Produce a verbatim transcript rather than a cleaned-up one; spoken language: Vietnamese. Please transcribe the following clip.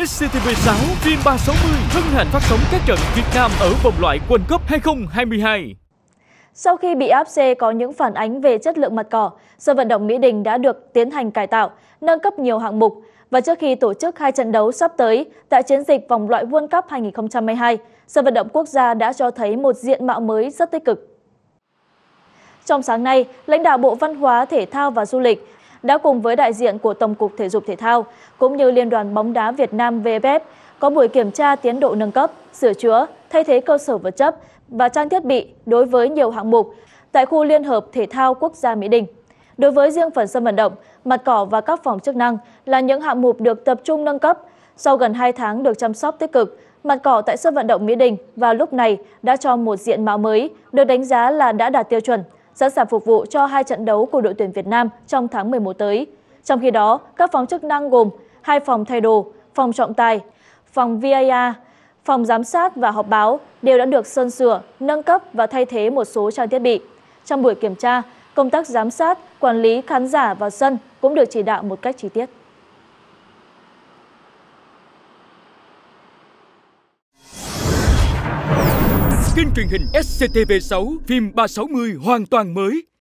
ét xê tê vê sáu phim ba sáu mươi hân hạnh phát sóng các trận Việt Nam ở vòng loại World Cup hai không hai hai. Sau khi bị ép xê có những phản ánh về chất lượng mặt cỏ, sân vận động Mỹ Đình đã được tiến hành cải tạo, nâng cấp nhiều hạng mục. Và trước khi tổ chức hai trận đấu sắp tới tại chiến dịch vòng loại World Cup hai không hai hai, sân vận động quốc gia đã cho thấy một diện mạo mới rất tích cực. Trong sáng nay, lãnh đạo Bộ Văn hóa, Thể thao và Du lịch đã cùng với đại diện của Tổng cục Thể dục Thể thao cũng như Liên đoàn bóng đá Việt Nam vê ép ép có buổi kiểm tra tiến độ nâng cấp, sửa chữa, thay thế cơ sở vật chất và trang thiết bị đối với nhiều hạng mục tại khu Liên hợp Thể thao Quốc gia Mỹ Đình. Đối với riêng phần sân vận động, mặt cỏ và các phòng chức năng là những hạng mục được tập trung nâng cấp. Sau gần hai tháng được chăm sóc tích cực, mặt cỏ tại sân vận động Mỹ Đình vào lúc này đã cho một diện mạo mới, được đánh giá là đã đạt tiêu chuẩn, sẵn sàng phục vụ cho hai trận đấu của đội tuyển Việt Nam trong tháng mười một tới. Trong khi đó, các phòng chức năng gồm hai phòng thay đồ, phòng trọng tài, phòng vê a rờ, phòng giám sát và họp báo đều đã được sơn sửa, nâng cấp và thay thế một số trang thiết bị. Trong buổi kiểm tra, công tác giám sát, quản lý khán giả vào sân cũng được chỉ đạo một cách chi tiết. Kênh truyền hình ét xê tê vê sáu phim ba sáu mươi hoàn toàn mới.